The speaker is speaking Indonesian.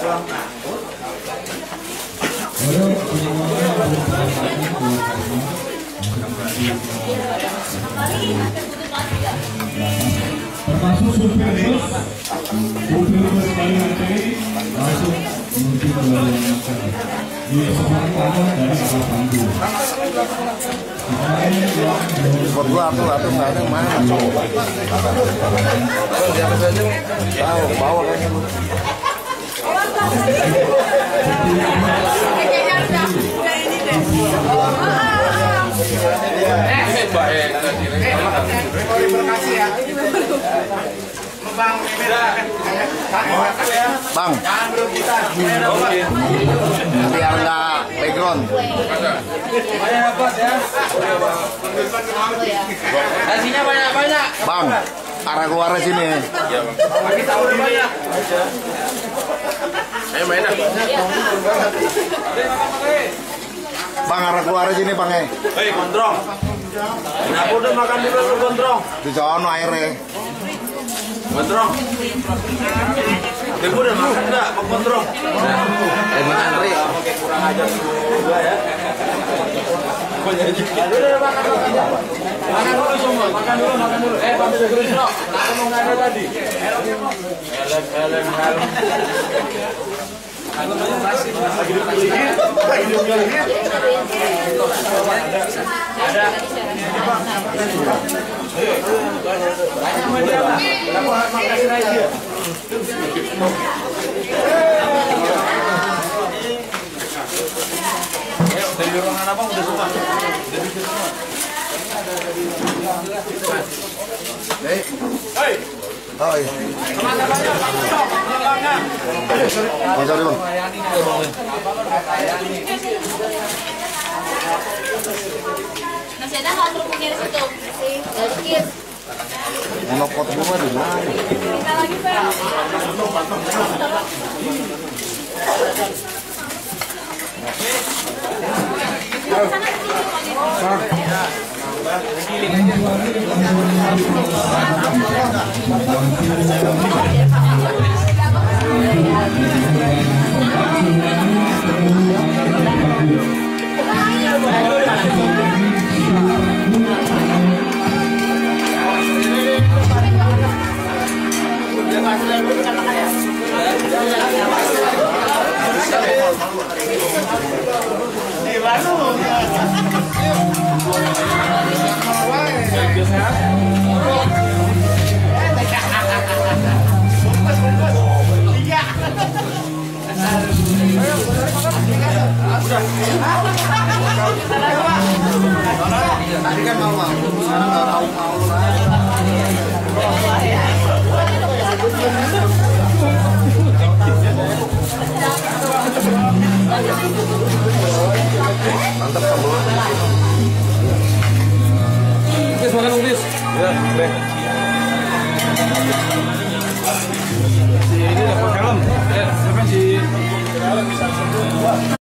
Termasuk supir bus kali nanti langsung menuju ke Makassar di seberang kanan dari arah Bandung. Buat gua aku nggak ada mana tahu bawa kayaknya lu. Bang, biar nggak background. Nasinya banyak-banyak. Bang, arah keluar sini. Ayo main. Bang, arah keluar sini, Bang. Hei, gondrong. Aku udah makan dulu, gondrong. Di sono airnya. Gondrong. Ibu udah makan enggak? Mau gondrong? Antri. Kurang ajar juga ya. Udah makan. Makan dulu semua, makan dulu. Bantu terus, Bro. Aku mau ada tadi. Helm. Dari ruangan abang udah semua. Hei. Oh iya. Sorry, Bang. Masih ada nggak kerupuknya di situ? Sedikit. Monopot gua di mana? Kita lagi, Pak. Tadi kan mau, sekarang nggak mau mantap kamu. Bis makan bis. Ya, boleh. Si ini dapat helm. Siapa si?